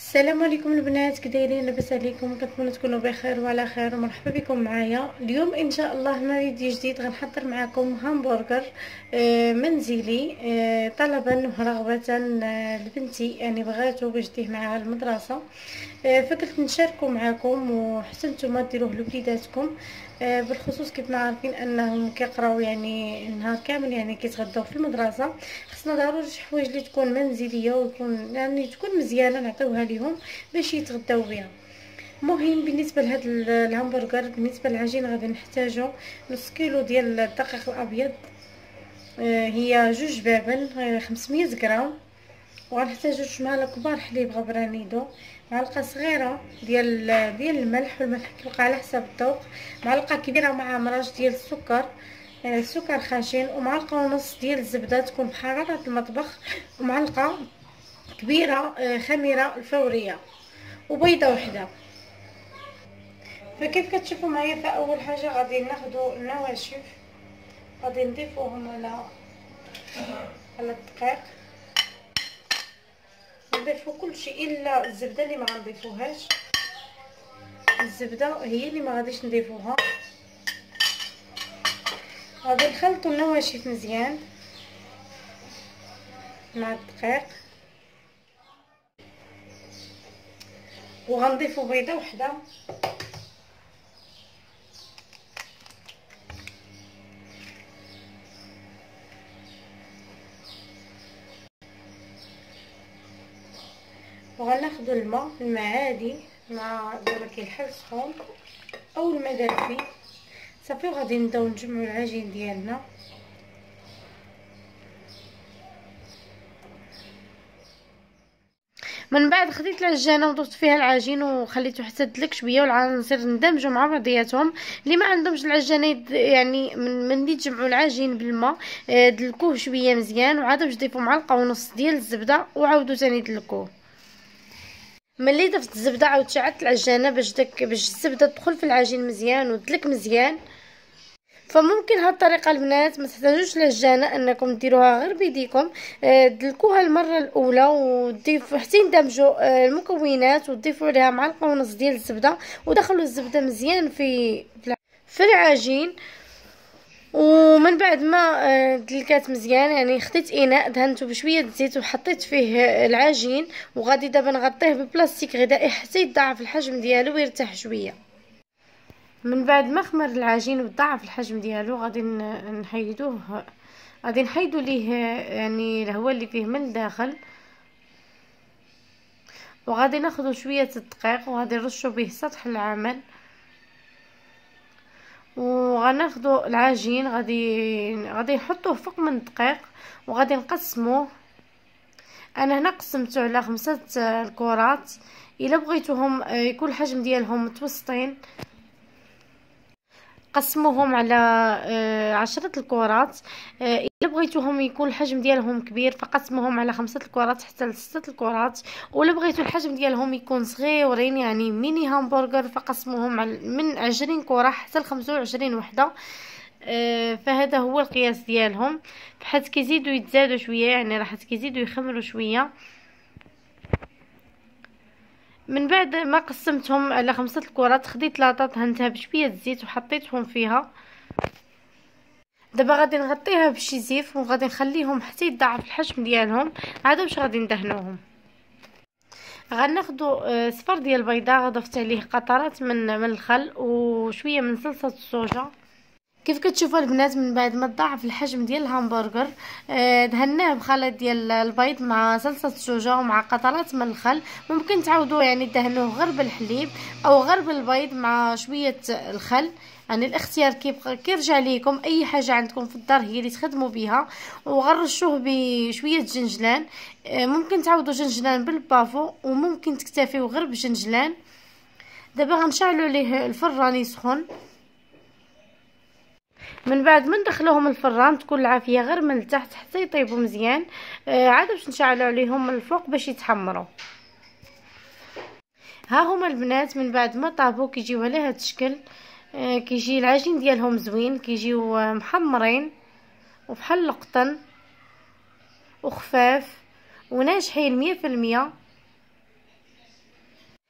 السلام عليكم البنات، كدايرين؟ لاباس عليكم؟ كنتمنى تكونوا بخير وعلى خير ومرحبا بكم معايا اليوم ان شاء الله مع فيديو جديد. غنحضر معكم همبرجر منزلي طلبا ورغبه لبنتي، يعني بغاتو باش ديه معاها المدرسه. فقلت نشاركوا معكم وحتى نتوما ديروه لوليداتكم. بالخصوص كيف ما عارفين انهم كيقراو يعني النهار كامل، يعني كيتغداو في المدرسه. خصنا ضروري شي حوايج اللي تكون منزليه ويكون يعني تكون مزيانه نعطيوها لهم باش يتغداو بها. مهم بالنسبه لهذا الهمبرجر، بالنسبه للعجين غادي نحتاجو نص كيلو ديال الدقيق الابيض، هي جوج بابن 500 غرام، وغنحتاج جوج معالق كبار حليب غبرانيدو، معلقه صغيره ديال الملح، والملح كيبقى على حسب الذوق، معلقه كبيره مع مراج ديال السكر، سكر خشن، ومعلقه ونص ديال الزبده تكون بحراره المطبخ، ومعلقه كبيره خميره الفوريه، وبيضه وحده. فكيف كتشوفوا معايا، فاول حاجه غادي ناخذوا النواشف، غادي نضيفوهم على الدقيق، نضيفو كل شيء الا الزبده اللي ما غنضيفوهاش. الزبده هي اللي ما غاديش نضيفوها. غادي نخلطوا النواشف مزيان مع الدقيق، وغنضيفوا بيضه وحده، وغناخذوا الماء عادي مع درك الحل سخون او الماء دافي صافي. وغادي نبداو نجمعوا العجين ديالنا. من بعد خديت العجانه وضفت فيها العجين وخليته حتى دلك شويه، والعناصر ندمجوا مع بعضياتهم. اللي ما عندهمش العجانه يعني من اللي تجمعوا العجين بالماء دلكوه شويه مزيان، وعاد باش تضيفوا معلقه ونص ديال الزبده وعاودوا ثاني دلكوه. ملي ضفت الزبده عاود شعلت العجانه باش الزبده تدخل في العجين مزيان ودلك مزيان. فممكن هاد الطريقه البنات ما تحتاجوش العجانه انكم ديروها غير بيديكم، دلكوها المره الاولى وتضيفوا حتى يندمجوا المكونات، وتضيفوا عليها معلقه ونص ديال الزبده، ودخلوا الزبده مزيان في العجين. ومن بعد ما دلكات مزيان، يعني خديت اناء دهنته بشويه زيت وحطيت فيه العجين، وغادي دابا نغطيه ببلاستيك غذائي حتى يتضاعف الحجم ديالو ويرتاح شويه. من بعد ما خمر العجين وضاعف الحجم ديالو غادي نحيدوه، غادي نحيدو ليه يعني الهواء اللي فيه من الداخل، وغادي ناخذ شويه الدقيق وغادي نرشو به سطح العمل، وغناخذوا العجين غادي نحطوه فوق من الدقيق وغادي نقسموه. انا هنا قسمته على 5 الكرات. الا بغيتوهم يكون الحجم ديالهم متوسطين قسموهم على 10 الكرات. الا بغيتوهم يكون الحجم ديالهم كبير فقسموهم على 5 الكرات حتى ل6 الكرات. ولا بغيتو الحجم ديالهم يكون صغيورين يعني ميني همبرجر فقسموهم من 20 كره حتى ل 25 وحده. فهذا هو القياس ديالهم. بحيث كيزيدوا يتزادوا شويه، يعني راح كيزيدوا يخمروا شويه. من بعد ما قسمتهم على 5 الكرات خديت لاطه دهنتها بشويه الزيت وحطيتهم فيها. دابا غادي نغطيها بشي زيف وغادي نخليهم حتى يتضاعف الحجم ديالهم، عاد باش غادي ندهنوهم. غناخذوا صفر ديال البيضه، ضفت عليه قطرات من الخل وشويه من صلصه الصوجا. كيف كتشوفوا البنات، من بعد ما تضاعف الحجم ديال الهمبرجر دهناه بخليط ديال البيض مع صلصه الصوجا ومع قطرات من الخل. ممكن تعاودوا يعني دهنوه غير بالحليب او غير بالبيض مع شويه الخل، يعني الاختيار كيرجع ليكم. اي حاجه عندكم في الدار هي اللي تخدموا بها. وغرشوه بشويه جنجلان، ممكن تعوضوا جنجلان بالبافو وممكن تكتفيوا غير بجنجلان. دابا غنشعلوا ليه الفران يسخن. من بعد ما ندخلوهم الفران تكون العافيه غير من التحت حتى يطيبوا مزيان. عاد باش نشعلوا عليهم من الفوق باش يتحمروا. ها هما البنات من بعد ما طابوا كيجيو على هذا الشكل. كيجي العجين ديالهم زوين، كيجيو محمرين وبحال القطن وخفاف وناجحين 100%.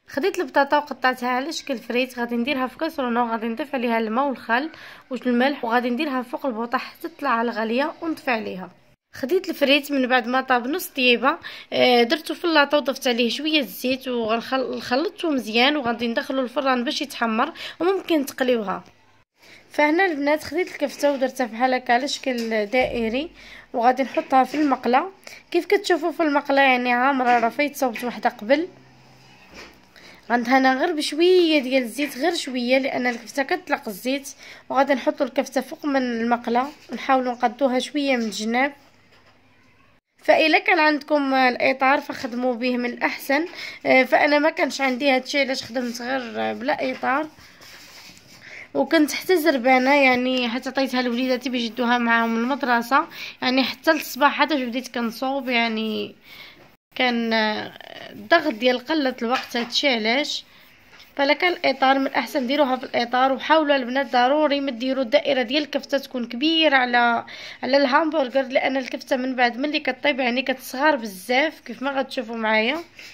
خديت البطاطا وقطعتها على شكل فريت، غادي نديرها في كاسرونه وغادي نضيف عليها الماء والخل والملح وغادي نديرها فوق البوطه حتى تطلع على الغاليه ونطفي عليها. خديت الفريت من بعد ما طاب نص طيبه، درته في اللاطه وضفت عليه شويه الزيت وخلطته مزيان وغادي ندخلو الفران باش يتحمر، وممكن تقليوها. فهنا البنات خديت الكفته ودرتها بحال هكا على شكل دائري وغادي نحطها في المقله. كيف كتشوفوا في المقله يعني عامره، راه فايت صوبت وحده قبل. غندهنها غير بشويه ديال الزيت، غير شويه لان الكفته كتطلق الزيت. وغادي نحطوا الكفته فوق من المقله ونحاولوا نقدوها شويه من الجناب. فإلا كان عندكم الاطار فخدموا به من الاحسن، فانا ما كانش عندي هادشي علاش خدمت غير بلا اطار. وكنت حتى زربانه يعني حتى عطيتها لوليداتي باش يدوها معاهم المدرسه، يعني حتى للصباح حتى بديت كنصوب، يعني كان الضغط ديال قله الوقت هادشي علاش. فلا كان الاطار من الاحسن ديروها في الاطار. وحاولوا البنات ضروري ما ديروا الدائره ديال الكفته تكون كبيره على الهامبرغر، لان الكفته من بعد ملي كطيب يعني كتصغر بزاف كيف ما غتشوفوا معايا.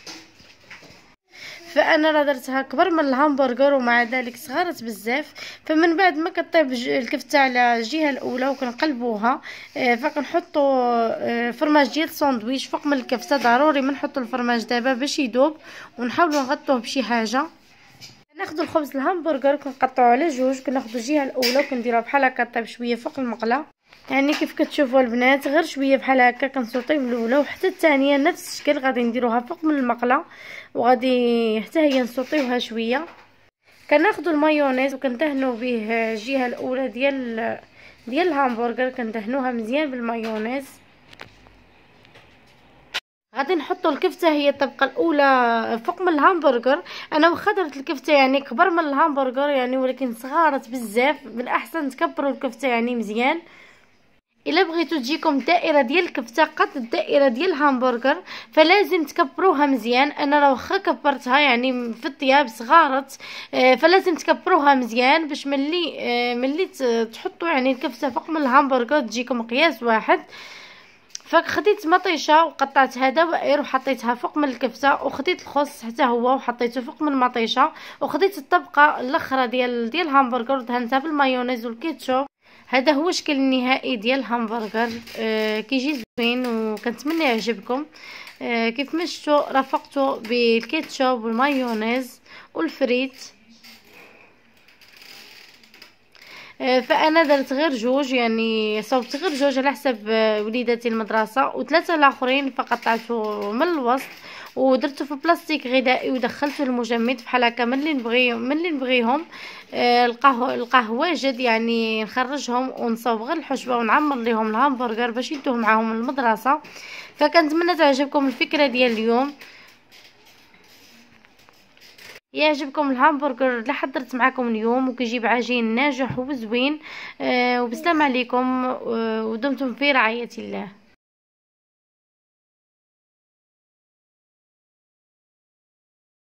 فانا راه درتها كبر من الهامبرغر ومع ذلك صغرت بزاف. فمن بعد ما كطيب الكفته على الجهه الاولى وكنقلبوها، فكنحطوا فرماج ديال الساندويتش فوق من الكفته. ضروري ما نحطوا الفرماج دابا باش يذوب، ونحاولوا نغطوه بشي حاجه. ناخذ الخبز الهامبرغر كنقطعوه على جوج، كناخذ الجهه الاولى وكنديروها بحال هكا طيب شويه فوق المقله، يعني كيف كتشوفوا البنات غير شويه بحال هكا. كنسوطيو الاولى وحتى الثانيه نفس الشكل، غادي نديروها فوق من المقله وغادي حتى هي نسوطيوها شويه. كناخذوا المايونيز وكندهنوا به الجهه الاولى ديال الهامبرغر، كندهنوها مزيان بالمايونيز. غادي نحطوا الكفته هي الطبقه الاولى فوق من الهامبرغر. انا واخا درت الكفته يعني كبر من الهامبرغر يعني، ولكن صغارت بزاف. بالاحسن تكبروا الكفته يعني مزيان. الا بغيتو تجيكم الدائره ديال الكفته قد الدائره ديال الهامبرغر فلازم تكبروها مزيان. انا راه واخا كبرتها يعني في الطياب صغارت، فلازم تكبروها مزيان باش ملي تحطوا يعني الكفته فوق من الهامبرغر تجيكم قياس واحد. فخديت مطيشه وقطعتها دوائر وحطيتها فوق من الكفته، وخديت الخص حتى هو وحطيته فوق من المطيشه، وخديت الطبقه الاخرى ديال الهامبرغر ودهنتها بالمايونيز والكيتشوب. هذا هو الشكل النهائي ديال الهامبرغر. كيجي زوين وكنتمنى يعجبكم. كيف ما شفتوا رافقته بالكيتشوب والمايونيز والفريت. فانا درت غير جوج، يعني صوبت غير جوج على حسب وليداتي المدرسه، وثلاثه الاخرين فقطعته من الوسط ودرته في بلاستيك غذائي ودخلته المجمد بحال هكا ملي نبغيهم. القهواجد يعني نخرجهم ونصوب غير الحشوه ونعمر ليهم الهامبرغر باش يدوه معاهم المدرسه. فكنتمنى تعجبكم الفكره ديال اليوم، يعجبكم الهامبرغر اللي حضرت معكم اليوم، وكيجيب عجين ناجح وزوين. وبسلام عليكم، ودمتم في رعاية الله.